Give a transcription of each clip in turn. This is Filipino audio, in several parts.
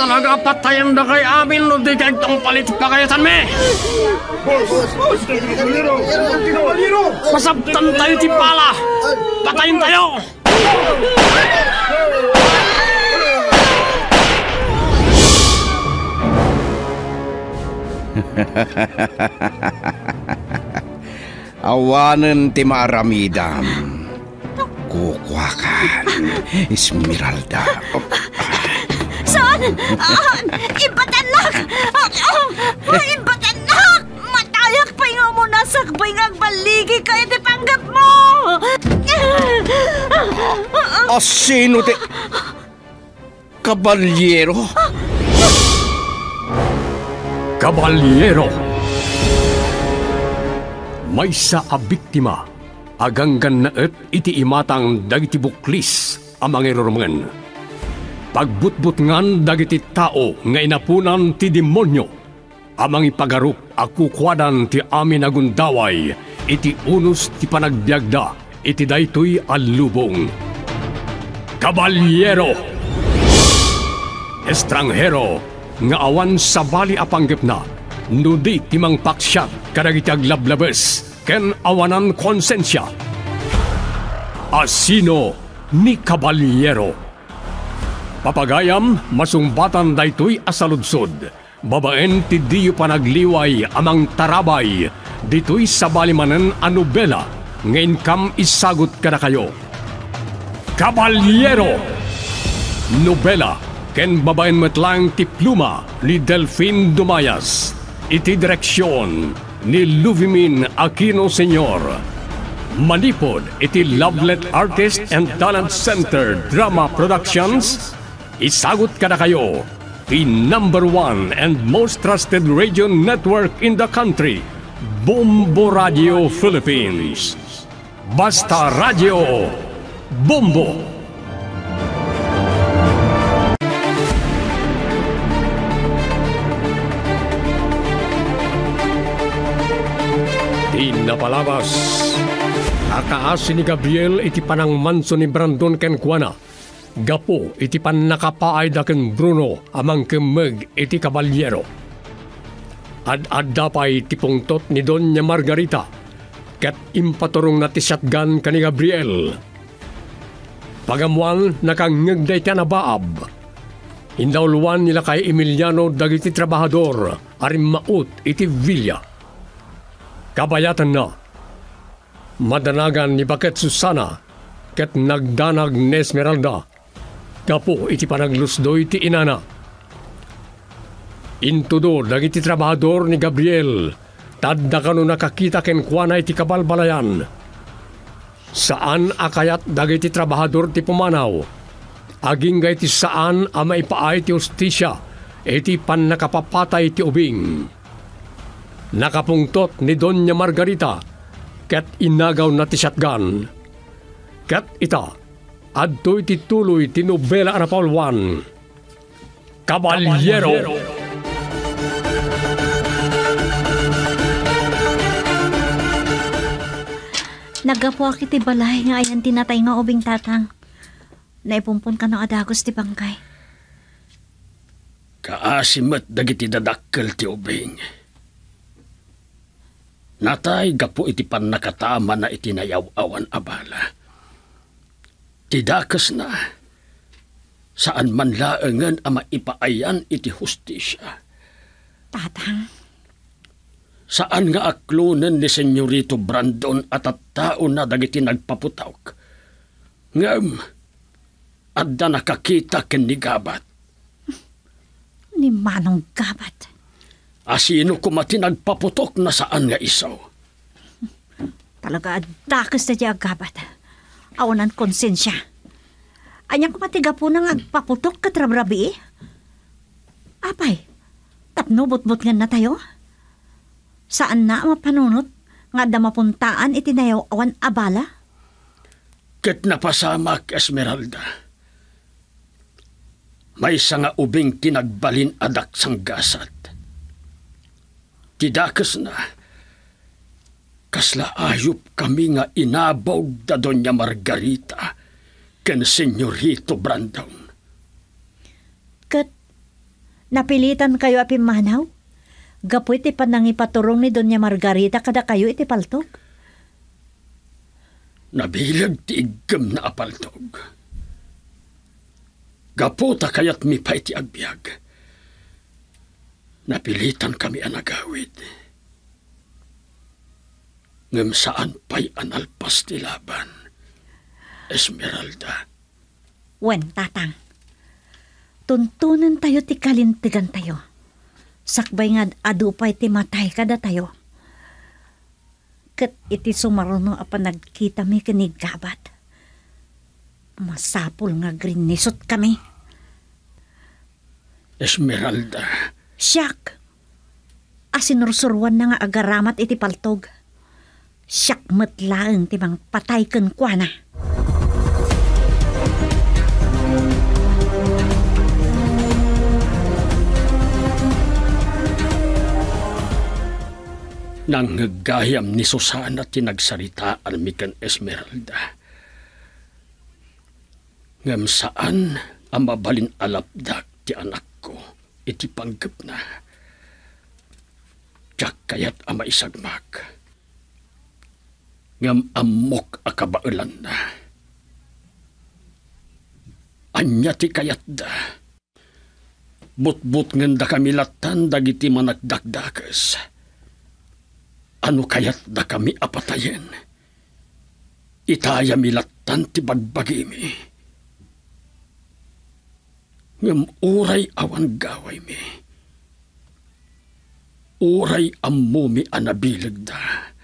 talaga patayan na kay amin no di kay itong palit pakayasan me. Masabtan tayo ti pala. Patayin tayo. Awanan ti Maramidam. Kukwakan, Esmeralda. Saan? Ibatanak! Ibatanak! Matayak pa nga mo nasakbay nga baligi kayo di panggap mo! Sino ti... Kabalyero? Kabalyero! May sa abiktima, aganggan na iti imatang dagiti buklis amang irurungan. Pagbutbut ngan dagiti tao nga inapunan ti demonyo, amang ipagarup akukwadan ti amin agundaway, iti unos ti panagbiagda, iti daytoy alubong. Kabalyero! Estranghero, nga awan sa bali apanggip na, nudi timang paksyat kadagiti aglablabes, ken awanan konsensya. Asino ni Kabalyero. Papagayam, masumbatan daytoy asaludsod. Babaen ti diyo panagliway amang tarabay. Dito'y sa balimanan a nobela. Ngayon kam isagot ka na kayo. Kabalyero! Nobela, ken babaen metlang ti pluma ni Delphine Dumayas. Iti direksyon ni Luvimin Aquino Sr. Manipod iti Lovelet Artist and Talent Center Drama Productions. Isagot ka na kayo, the #1 and most trusted radio network in the country, Bombo Radio Philippines. Basta Radio Bombo! Napalabas. Akaasin ni Gabriel iti panang manso ni Brandon ken Juana. Gapo iti pan nakapaay da ken Bruno amang kemeg iti Kabalyero. Ad-adda pa iti pungtot ni Doña Margarita ket impaturong na ti shotgun ka ni Gabriel. Pagamuan nakangegday ka na baab. Indawluan nila kay Emiliano dagiti trabahador arim maut iti Villa. Kabayatan na, madanagan ni Baket Susana, ket nagdanag ni Esmeralda, kapo iti panaglusdoy ti inana. Intudo dagiti trabahador ni Gabriel, tadda kano nakakita ken kuana iti kabalbalayan. Saan akayat dagiti trabahador ti pumanaw, aging gay ti saan ama ipaay ti ustisya, iti pan nakapapatay ti ubing. Nakapungtot ni Doña Margarita, ket inagaw na ti shotgun. Ket ita, adto'y tituloy ti nobela na Paul I. Kabalyero! Nagapo kiti balay nga ayan tinatay nga ubing tatang. Naipumpon ka ng adagos ti bangkay. Kaasimat dagiti dadakkel ti ubing. Natay gapo iti pan nakatama na itinayaw-awan abala. Tidakas na, saan man laengan ama ipaayan iti hustisya. Tatang? Saan nga aklunen ni Senyorito Brandon at tao na dagiti nagpaputawk. Ngam, adda nakakita ken ni Gabat. Ni Manong Gabat? Asino kumati nagpaputok na saan nga isaw? Talaga dakas na diya Gabat. Awanan konsensya. Anyang kumatiga po nang agpaputok katrabrabi eh. Apay, tapno butbut nga na tayo? Saan na mapanunot nga da mapuntaan itinayaw awan abala? Ket napasamak, Esmeralda. May nga ubing tinagbalin adak sang gasat. Tidakas na, kasla ayup kami nga inabog da Doña Margarita ken Senyorito Brandon. Ket Napilitan kayo api manaw? Gapu iti panangipaturong ni Doña Margarita kada kayo iti paltog? Nabilag ti igam na apaltog. Gaputa kayat mi pa iti agbyag. Napilitan kami anagawid. Ngem saan pa'y analpas ti laban, Esmeralda. Wen, tatang. Tuntunan tayo ti kalintigan tayo. Sakbay nga adupay ti matay kada tayo. Kat iti sumaruno apa nagkita mi kinigabat. Masapul nga grinisot kami. Esmeralda. Siyak. Asinursurwan na nga agaramat iti paltog. Siyak matlaang ti mang patay ken kuana. Nang nagayam ni Susana tinagsaritaan mi ken Esmeralda. Ngam saan ang mabalin alapdak ti anak ko iti panggap na. Tiyak kayat ama isagmak. Ngam amok akabailan na. Anya ti kayat da. But-but nganda kami latan dagiti managdakdakas. Ano kayat da kami apatayen? Itaya milatan ti bagbagimi. Ngam uray awan gaway mi. Uray ammo mi anabilag da.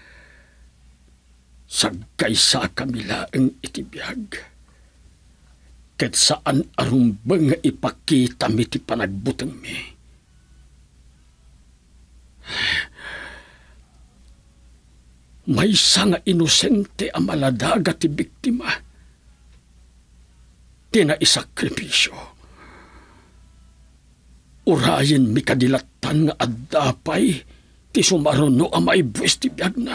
Sagkay sa kamila ang itibiyag. Ket saan arumbang nga ipakita mi ti panagbutang mi. May nga inosente ang maladaga ti biktima. Tinaisakripisyo. Urayin mi kadilatan nga addapay ti sumaruno ang maibwes ti biyag na.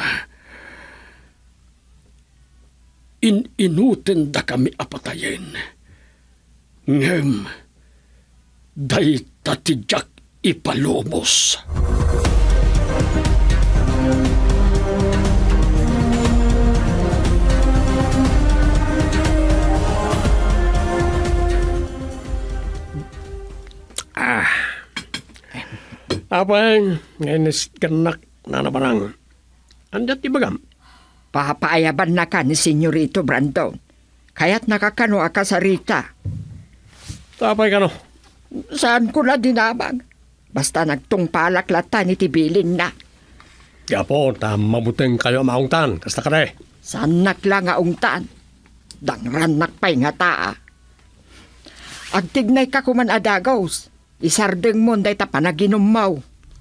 Inuten da kami apatayen. Ngem, day tatidyak ipalomos. Apay, ngayon kanak na nabarang. Andat ibagam. Papaayaban na ka ni Senyorito Brandon. Kaya't nakakano ka sa Rita. Tapay ka no? Saan ko na dinabag? Basta nagtungpalak latan itibilin na. Gapo, mabuting kayo maungtan. Kasta ka rin. Saan nakla nga ungtan? Dangran nakpay nga taa. Agtignay ka kuman adagaws. Isardeng mo day ta panaginom mau.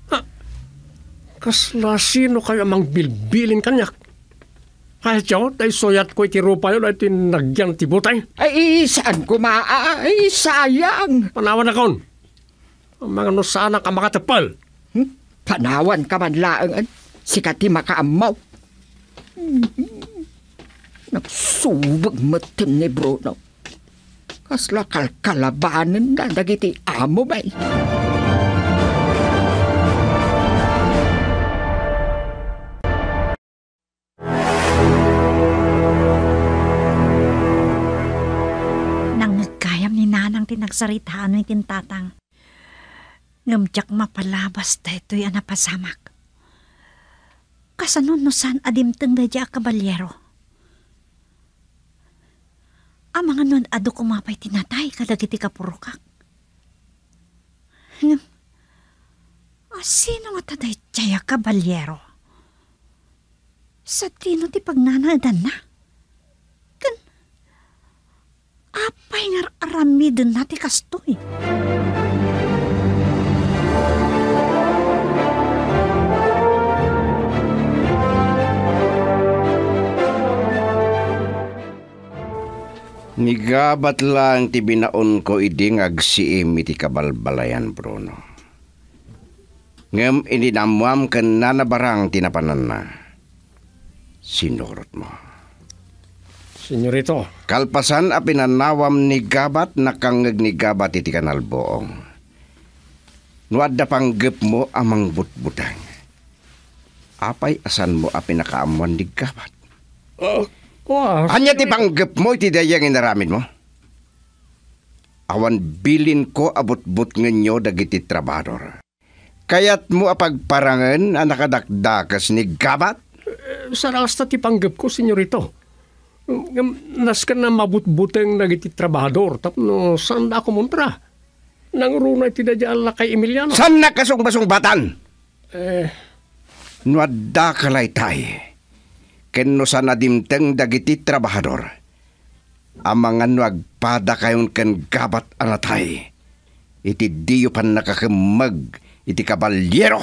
Kasla sino kayo mang bilbilin kanyak? Kahit siya, tay soyat ko iti rupa yun ay tinagyan ti butay. Ay, saan ko ay sayang. Panawan akon. Ang mga nusana ka makatapal. Panawan ka man laangan. Sikati makaamaw. Nagsubag matim ni Bruno. Kasla kalkalabanan na dagiti amo bay. Nang nagkayam ni nanang tinagsaritaan ni tintatang. Ngamtyak mapalabas da ito'y anapasamak. Kasanon no san adimteng da diya kabalyero. Ang mga nun ado kumapay tinatay kadagiti kapurukak. Sino nga taday tiyaya kabalyero? Sa tino ti pagnanadan na? Kan, apay nga aramidon nati kastoy. Nigabat lang ti binaon ko iding agsiim iti kabalbalayan, Bruno. Ngem ininamwam ken nanabarang tinapanan na. Sinurot mo. Senyorito. Kalpasan a pinanawam ni gabat nakangeg ni gabat iti kanalboong. Nuadda panggap mo amang butbutang. Apay asan mo a pinakaamuan di gabat? Anya ti panggap mo iti dayang inaramid mo? Awan bilin ko abot-but ngenyo dagiti trabador. Kayat mo apagparangan ang nakadakdakas ni gabat? Sarasta ti panggap ko, senyorito. Naskan na mabut-buteng dagiti trabador. Tapno, saan ako muntra? Nangrunay ti dadya kay Emiliano. San nakasong-basong batan? Nuadda kalay tay. Ken no sa nadimteng dagiti trabahador. Amangan nuagpada kayon ken gabat anatay. Iti diyo pan nakakemag iti kabalyero.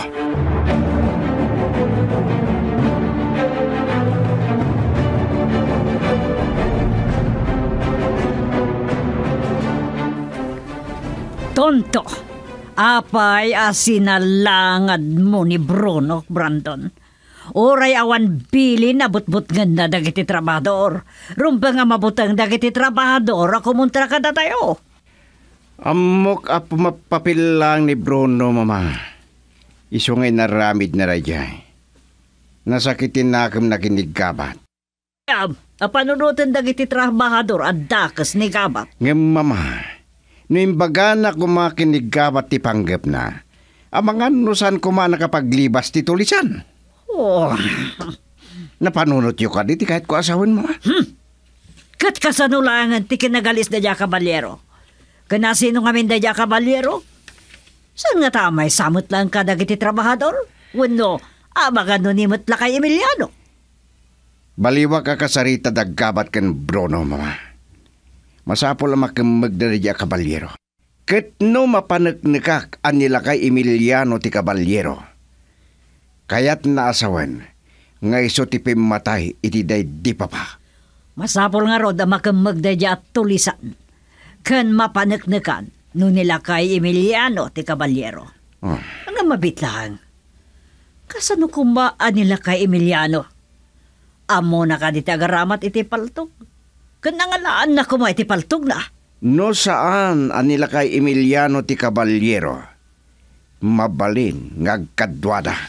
Tonto, apay asinalangad mo ni Bruno, Brandon. Oray awan bilin na butbut nga dagiti trabador. Rumpa nga mabutang dagiti trabador, ako muntra ka na tayo. Amok a pumapapil lang ni Bruno, mama. Isungay naramid na rajay. Nasakitin na akong nakiniggabat. Panunutan dagiti trabador at dakas ni gabat. Ngem, mama, no imbaga na kumakiniggabat ti panggap na, amangan nusan kuma nakapaglibas ti tulisan. Oh. Napanunot yung ka diti kahit ko asawin mo. Kat kasanulangan ti kinagalis da dya kabalyero. Kanasino ngamin da dya kabalyero? Saan nga tamay samot lang ka dagiti trabahador? Wano, abagan nun imot la kay Emiliano. Baliwa ka kasarita daggabat ken Bruno, mama. Masapol ang makimag da dya kabalyero. Ket no mapanagnikak anila kay Emiliano ti kabalyero. Kaya't naasawan, nga iso ti pimatay iti day di pa pa. Masapol nga rod ang makamagdadya at tulisan. Kan mapanaknakan, no nila kay Emiliano ti kabalyero. Ang mabitlang. Kasano kumbaan nila kay Emiliano? Amo na ka di tagaramat iti paltog. Kanangalaan na kuma iti paltog na. No saan anila kay Emiliano ti kabalyero? Mabalin ngagkadwada.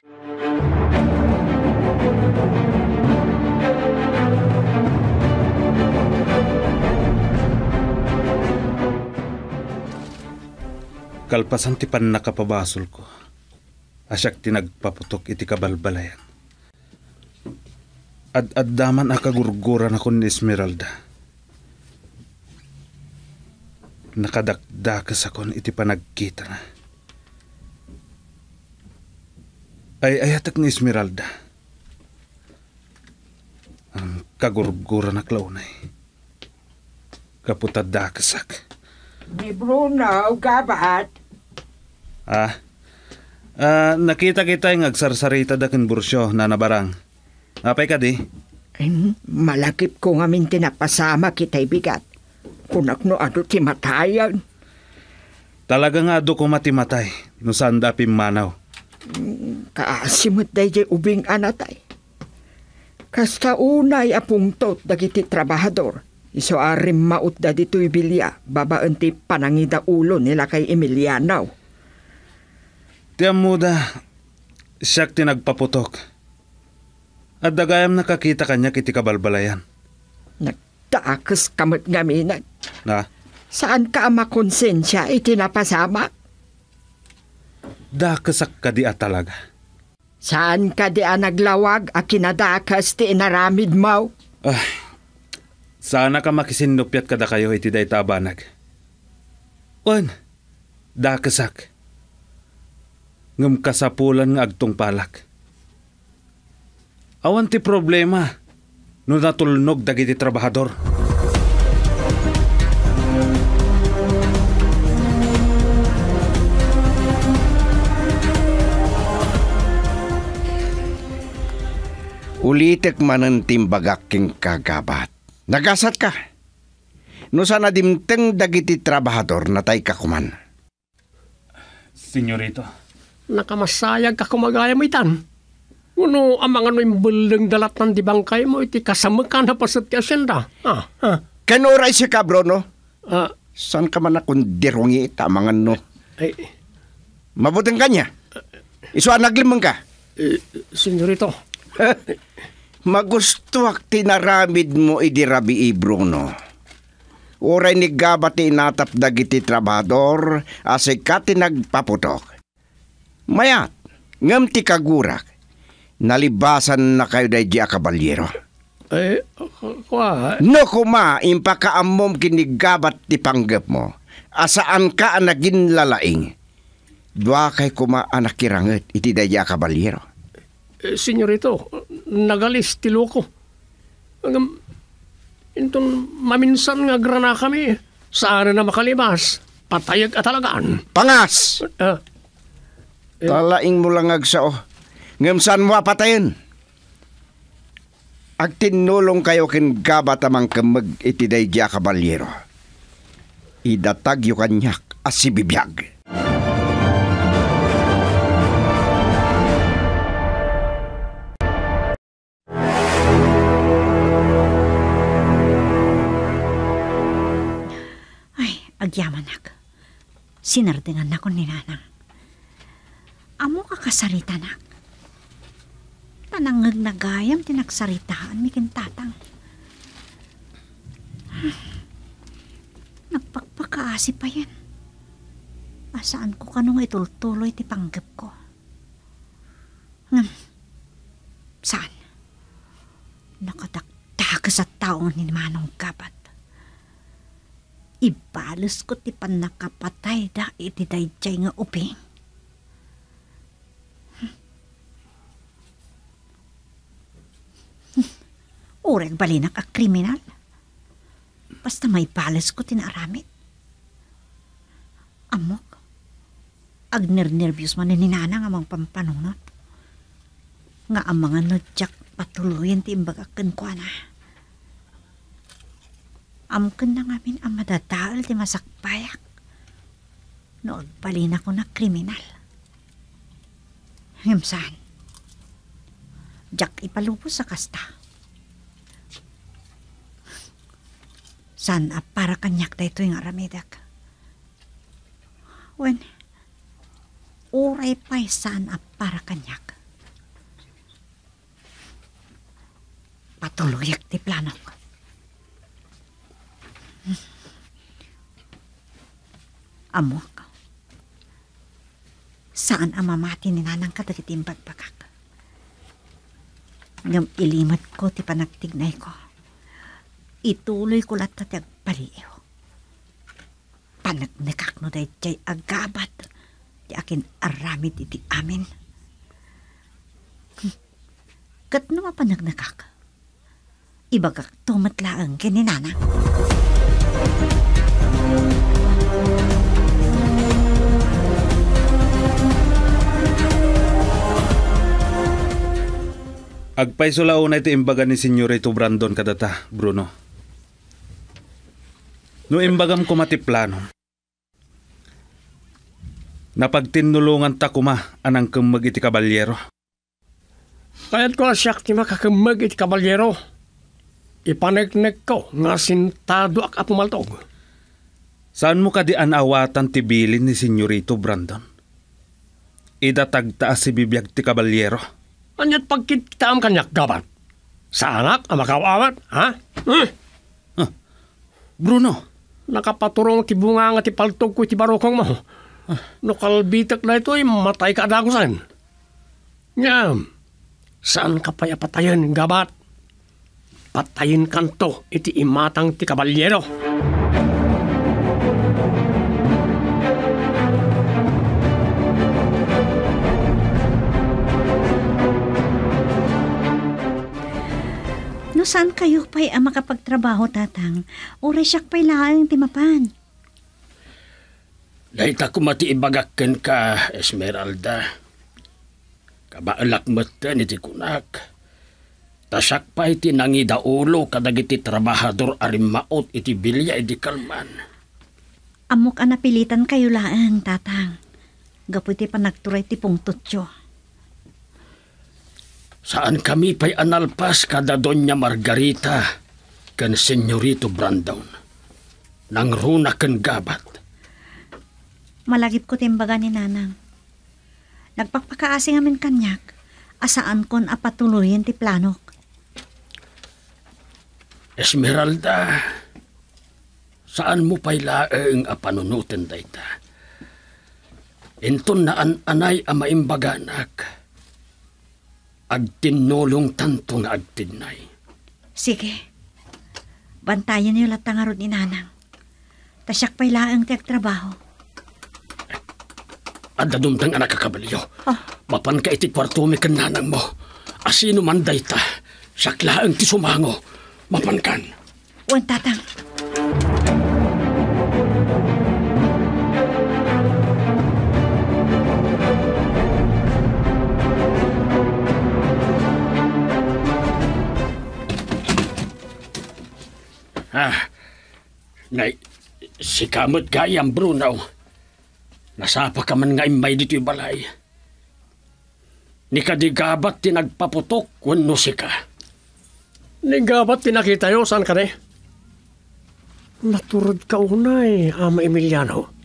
Kalpasan ti pan nakapabasol ko. Asyak tinagpaputok iti kabalbalayan. Ad-addaman akagurguran ako ni Esmeralda. Nakadakdakas akon iti panagkita na. Ay ayatak ni Esmeralda. Ang kagurguran na klaunay. Kaputadakasak. Ni Bruno, gabat. Nakita kita yung agsarsarita dakin bursyo na nabarang. Apay ka di? Malakip ko nga min tinapasama kita'y bigat. Kunak no ado ti matayan. Talaga nga ado ko matimatay. No saan dapim manaw. Kaasimot day jay ubing anatay. Kasta unay apungtot dagiti trabahador. Iso arim maut da dito'y bilya. Babaan ti panangida ulo nila kay Emiliano. Tiyam muda, siyak tinagpaputok. At dagayam nakakita kanya kiti kabalbalayan. Nagtakas kamot ngaminan. Na? Saan ka makonsensya itinapasama? Dakasak ka di talaga. Saan ka di naglawag a kinadakas ti inaramid mo? Sana ka makisinupyat kada kayo iti day tabanag. Dakasak. Ngam kasapulan nga agtong palak. Awan ti problema no natulnog dagiti trabahador. Ulitek manen timbagak king kagabat. Nagasat ka. No sana dimteng dagiti trabahador natay kakuman. Senyorito. Nakamasayag ka kumagaya mo itan. Uno, amang ano yung bulang dalat ng dibangkay mo, iti kasamakan na pasat ti asyenda. Kanuray si Cabro, no? San ka man akong dirungi ita, mga no? Ay, Mabutang kanya. Isuan naglimang ka. Senyorito. Magustuak tinaramid mo idirabi Bruno. Uray ni gabati natap dagiti trabador asay kati nagpaputok. Mayat, ngam ti kagurak. Nalibasan na kayo dahi a kabalyero. No kuma, impakaamom kinigabat ti panggap mo. Asaan ka ang naging lalaing. Dua kay kuma anak kiranget iti dahi a kabalyero. Senyorito, nagalis ti loko. Inton maminsan nga grana kami. Saan na makalibas? Patayag at talagaan. Pangas! Talaing mo lang agsao. Ngam saan mo patayin? Ag tinulong kayo kin gabat amang kamag iti dahi a kabalyero. Idatag yu kanyak as si bibiyag. Agyaman nak. Sinardingan na ko ni nanang. Amo kakasarita nak. Tanangag nagayam tinagsaritaan mi kintatang. Nagpagpakaasi pa yan. Asaan ko kanong itultuloy ti panggap ko. Saan? Nakadakdaga sa taong ni Manong Gabat. Ibalos ko ti panakapatay da iti dayjay nga uping. Ureg balinak a kriminal. Basta may balas ko tinaramit. Amok. Agner-nervyos man ni ninanang amang pampanunot. Nga ang mga nodyak patuluyan ti imbagakan ko na. Amken na ngamin ang madadaal ti masakpayak. No, agbalin ako na kriminal. Himsan. Jak ipalubos sa kasta. San para kanyak da ito yung aramidak. Wen, uray pa'y saan para kanyak. Patuluyak ti plano ko. Amok. Saan ang mamati ni nanang kadagiti bagpagak? Ngam ilimad ko ti panagtignay ko. Ituloy ko lat kati agpaliw. Panagnakak no dahi jay agabat. Di akin aramid iti amin. Kat no mapanagnakak. Ibagak tumatlaang kininanang. Agpaisulaon na ito imbaga ni Senyorito Brandon kadata, Bruno. No imbagam ko matiplano. Napagtinulungan ta kuma anang kemag iti kabalyero. Kayat ko asyak ti makakamag iti kabalyero. Ipaneknek ko nga sintado ak apumaltog. Saan mo ka di anawatan ti bilin ni Senyorito Brandon? Idatagtaas si bibiyag ti kabalyero. Anyat pagkita ang kanyak gabat. Sa anak ang makawawat, ha? Bruno. Nakapaturong ti bunga nga ti paltog ko ti barokong mo. Nukalbitak na ito ay matay ka adagusan. Ngam, saan ka pa'y patayin, gabat? Patayin kanto iti imatang ti kabalyero. No saan kayo pa'y makapagtrabaho, tatang? Oray siyak pa'y laang timapan. Dahil ta kumati ibagakken ka, Esmeralda. Kabaalak matan iti kunak. Tasak pa iti nangida ulo kadagiti trabahador arimaot iti bilya iti kalman. Amok anapilitan kayo laang, tatang. Gaputi pa nagturay ti pungtutyo. Saan kami pa'y analpas kada Doña Margarita kan Senyorito Brandon. Nang runa kan gabat. Malagip ko timbaga ni nanang. Nagpapakaasing amin kanyak, asaan kon apatuloyin ti planok. Esmeralda, saan mo pa'y laeng apanunutin dayta? Inton na anay ang maimbaganak, agtinulong tanto nga agtinay. Sige, bantayan niyo latangarod ni Nanang. Tasyak pa'y laeng ti agtrabaho. Adda dumtang anak kakabalyo. Mapan ka iti kwarto mi kan nanang mo. Asino man dayta, sakla ang ti sumango. Mapan kan. Wan tatang. Ngay, si kamot gayam Bruno. Nasapa ka man nga imay dito'y balay. Ni kadigabat tinagpaputok wano si ka. Ni gabat tinakita yo, saan ka ne? Naturod ka unay, Ama Emiliano.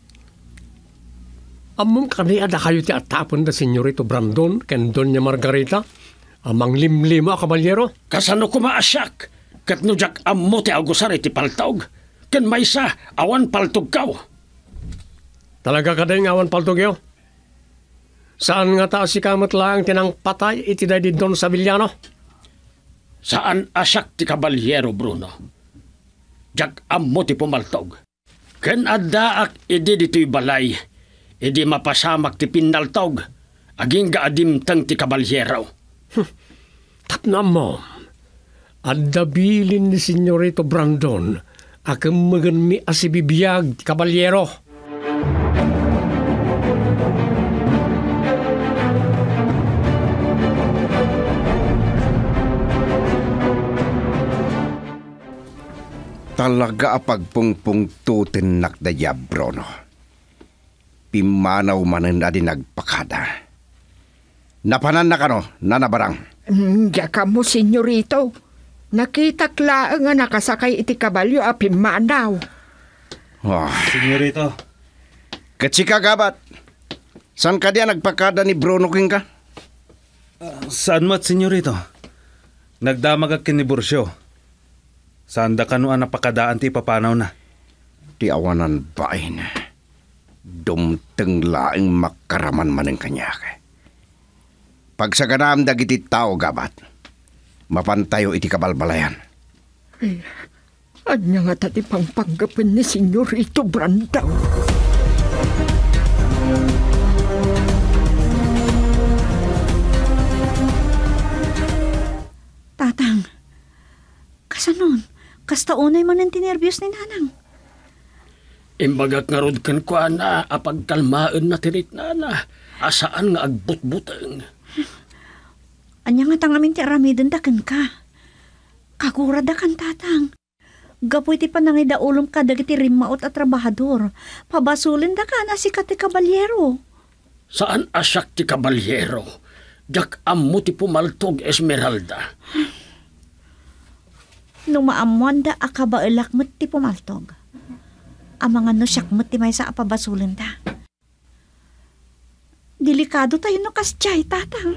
Among kani ada kayo ti atapon da Senyorito Brandon ken Doña Margarita, amang limlima kabalyero. Kasano ko maasyak, kat nujak ammo ti agusar iti paltog, ken maysa awan paltog kaw. Talaga ka din awan paltog yo? Saan nga ta si kamot lang tinang patay iti day di Don Savillano? Saan asyak ti kabalyero Bruno? Jak ammo ti pumaltog. Ken addaak idi dito'y balay, idi mapasamak ti pinaltog, aging gaadimtang ti kabalyero. Tapna mo, adabilin ni Senyorito Brandon, akang magan mi asibibiyag ti kabalyero. Talaga apagpungpungtutin nakdaya, Bruno. Pimanaw manan na din nagpakada. Napanan na kano, nanabarang. Diya ka mo, senyorito. Nakita nga nakasakay iti kabalyo a pimanaw. Senyorito. Katsika gabat. Saan ka diya nagpakada ni Bruno king ka? Saan mat, senyorito? Nagdamag akin ni Bursyo. Saan da kanuan napakadaan ti papanaw na? Ti awanan bain. Dumteng laing makaraman man ang kanya. Pagsaganam dagiti tao gabat. Mapantayo iti kabalbalayan. Ay, anya nga tati pangpanggapin ni Senyorito Brandon. Tatang, kasanon? Kasta unay man ang tinerbiyos ni Nanang. Imbagak nga rod kan kwa na apagkalmaan na tirit na asaan nga agbut-buteng. Anya nga tangamin ti aramidon da kan ka. Kagura da kan tatang. Gapoy ti panangida ulom ka dagiti rimaot at trabahador. Pabasulin da ka na si kati kabalyero. Saan asyak ti kabalyero? Jak ammo ti pumaltog Esmeralda. Nung maamuan da akabailak mo't ti pumaltog. Ang mga nusyak mo't ti may sa apabasulin da. Delikado tayo no kasyay, tatang.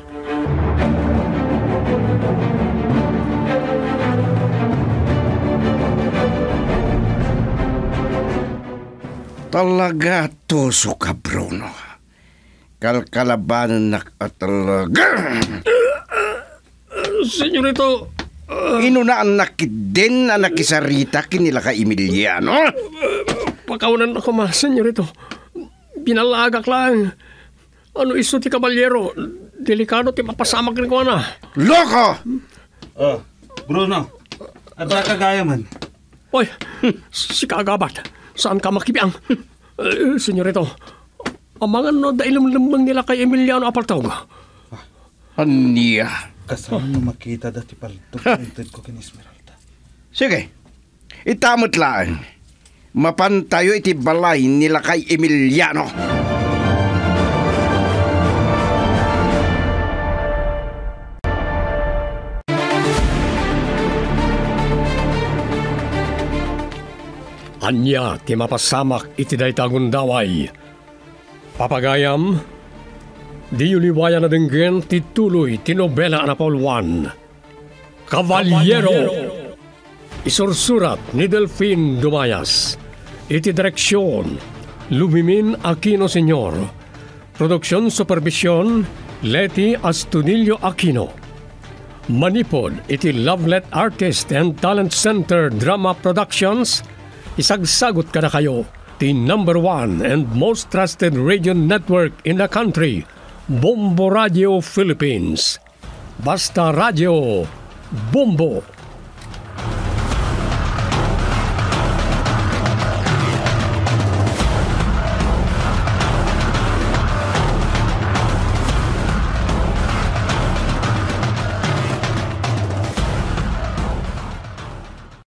Talaga toso ka, Bruno. Kalkalabanan na ka talaga. Senyorito, Inunaan nakidin na nakisarita kinila ka Emiliano. pakawanan ako ma, senyorito. Binalagak lang. Ano iso ti kabalyero? Delikado ti mapasamak rin ko na. Loko! Bruno, ada kagaya man. Oy, si kagabat. Saan ka makibiang? Senyorito, ang mga no dailam-lambang nila kay Emiliano Apaltog. Aniya. Kasama mo makita dati paltog ko kin Esmeralda. Sige, itamot lang. Mapantayo iti balay nila kay Emiliano. Anya ti mapasamak iti daytagon daway. Papagayam, Di uliwaya na denggen tituloy tinobela na Paul 1. Caballero! Isursurat ni Delfin Dumayas. Iti direksyon, Luvimin Aquino Sr. Produksyon Supervision, Leti Astudillo Aquino. Manipod iti Lovelet Artist and Talent Center Drama Productions. Isagsagot ka na kayo, the #1 and most trusted radio network in the country, Bombo Radio Philippines. Basta Radio, Bombo!